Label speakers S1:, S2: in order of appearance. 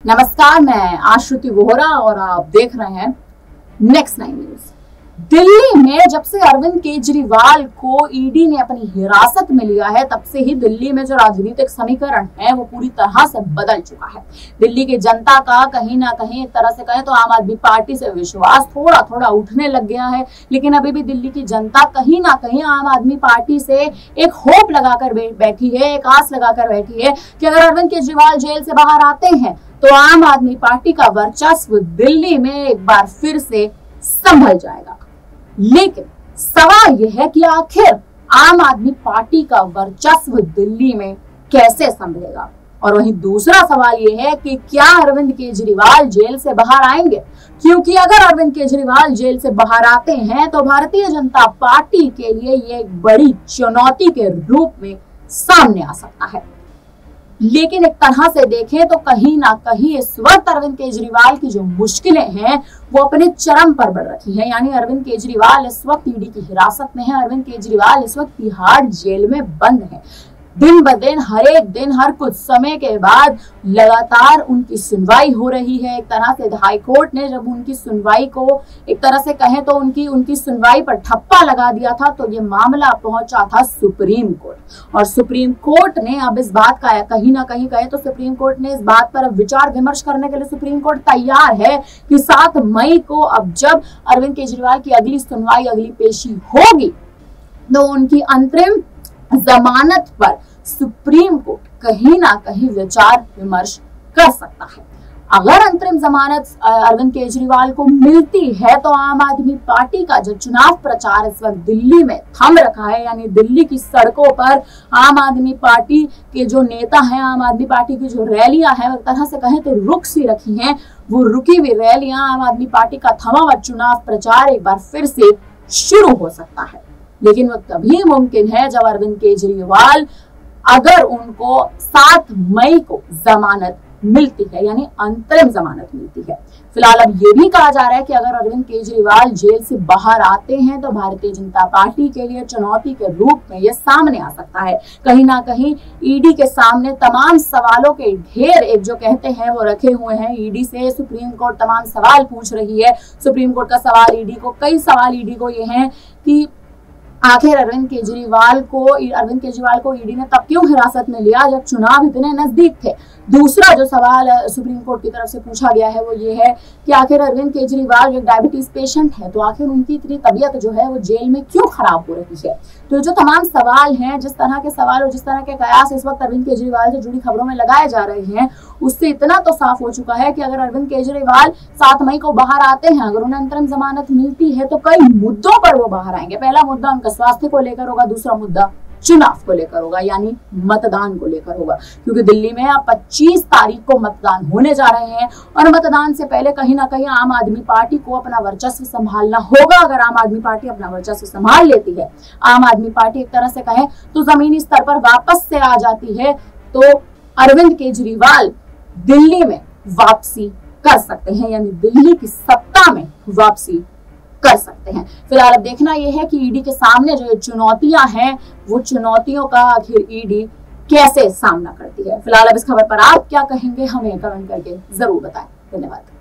S1: नमस्कार, मैं आश्रुति वोहरा और आप देख रहे हैं नेक्स्ट 9 न्यूज। दिल्ली में जब से अरविंद केजरीवाल को ईडी ने अपनी हिरासत में लिया है, तब से ही दिल्ली में जो राजनीतिक समीकरण है वो पूरी तरह से बदल चुका है। दिल्ली की जनता का कहीं ना कहीं एक तरह से कहें तो आम आदमी पार्टी से विश्वास थोड़ा थोड़ा उठने लग गया है, लेकिन अभी भी दिल्ली की जनता कहीं ना कहीं आम आदमी पार्टी से एक होप लगाकर बैठी है, एक आस लगाकर बैठी है कि अगर अरविंद केजरीवाल जेल से बाहर आते हैं तो आम आदमी पार्टी का वर्चस्व दिल्ली में एक बार फिर से संभल जाएगा। लेकिन सवाल यह है कि आखिर आम आदमी पार्टी का वर्चस्व दिल्ली में कैसे संभलेगा। और वहीं दूसरा सवाल यह है कि क्या अरविंद केजरीवाल जेल से बाहर आएंगे, क्योंकि अगर अरविंद केजरीवाल जेल से बाहर आते हैं तो भारतीय जनता पार्टी के लिए यह एक बड़ी चुनौती के रूप में सामने आ सकता है। लेकिन एक तरह से देखें तो कहीं ना कहीं इस वक्त अरविंद केजरीवाल की जो मुश्किलें हैं वो अपने चरम पर बढ़ रखी हैं। यानी अरविंद केजरीवाल इस वक्त ईडी की हिरासत में है, अरविंद केजरीवाल इस वक्त तिहाड़ जेल में बंद है। दिन ब दिन, हर एक दिन, हर कुछ समय के बाद लगातार उनकी सुनवाई हो रही है। एक तरह से हाई कोर्ट ने जब उनकी सुनवाई को एक तरह से कहें तो उनकी सुनवाई पर ठप्पा लगा दिया था, तो ये मामला पहुंचा था सुप्रीम कोर्ट। और सुप्रीम कोर्ट ने अब इस बात का कहीं ना कहीं कहे तो सुप्रीम कोर्ट ने इस बात पर अब विचार विमर्श करने के लिए सुप्रीम कोर्ट तैयार है कि 7 मई को अब जब अरविंद केजरीवाल की अगली सुनवाई, अगली पेशी होगी तो उनकी अंतरिम जमानत पर सुप्रीम कोर्ट कहीं ना कहीं विचार विमर्श कर सकता है। अगर अंतरिम जमानत अरविंद केजरीवाल को मिलती है तो आम आदमी पार्टी का जो चुनाव प्रचार इस वक्त दिल्ली में थम रखा है, यानी दिल्ली की सड़कों पर आम आदमी पार्टी के जो नेता हैं, आम आदमी पार्टी की जो रैलियां हैं, एक तरह से कहें तो रुक सी रखी हैं, वो रुकी हुई रैलियां, आम आदमी पार्टी का थमा हुआ चुनाव प्रचार एक बार फिर से शुरू हो सकता है। लेकिन वो तभी मुमकिन है जब अरविंद केजरीवाल, अगर उनको 7 मई को जमानत मिलती है, यानी अंतरिम जमानत मिलती है। फिलहाल अब ये भी कहा जा रहा है कि अगर अरविंद केजरीवाल जेल से बाहर आते हैं तो भारतीय जनता पार्टी के लिए चुनौती के रूप में यह सामने आ सकता है। कहीं ना कहीं ईडी के सामने तमाम सवालों के ढेर, एक जो कहते हैं वो रखे हुए हैं ईडी से। सुप्रीम कोर्ट तमाम सवाल पूछ रही है। सुप्रीम कोर्ट का सवाल ईडी को, कई सवाल ईडी को ये हैं कि आखिर अरविंद केजरीवाल को ईडी ने तब क्यों हिरासत में लिया जब चुनाव इतने नजदीक थे। दूसरा जो सवाल सुप्रीम कोर्ट की तरफ से पूछा गया है वो ये है कि आखिर अरविंद केजरीवाल जो डायबिटीज पेशेंट है, तो आखिर उनकी इतनी तबीयत जो है वो जेल में क्यों खराब हो रही है। तो जो तमाम सवाल हैं, जिस तरह के सवाल और जिस तरह के कयास इस वक्त अरविंद केजरीवाल से जुड़ी खबरों में लगाए जा रहे हैं, उससे इतना तो साफ हो चुका है कि अगर अरविंद केजरीवाल 7 मई को बाहर आते हैं, अगर उन्हें अंतरिम जमानत मिलती है तो कई मुद्दों पर वो बाहर आएंगे। पहला मुद्दा उनका स्वास्थ्य को लेकर होगा, दूसरा मुद्दा चुनाव को लेकर होगा, यानी मतदान को लेकर होगा, क्योंकि दिल्ली में अब 25 तारीख को मतदान होने जा रहे हैं और मतदान से पहले कहीं ना कहीं आम आदमी पार्टी को अपना वर्चस्व संभालना होगा। अगर आम आदमी पार्टी अपना वर्चस्व संभाल लेती है, आम आदमी पार्टी एक तरह से कहें तो जमीनी स्तर पर वापस से आ जाती है, तो अरविंद केजरीवाल दिल्ली में वापसी कर सकते हैं, यानी दिल्ली की सत्ता में वापसी कर सकते हैं। फिलहाल अब देखना यह है कि ईडी के सामने जो चुनौतियां हैं, वो चुनौतियों का आखिर ईडी कैसे सामना करती है। फिलहाल अब इस खबर पर आप क्या कहेंगे, हमें कमेंट करके जरूर बताएं। धन्यवाद।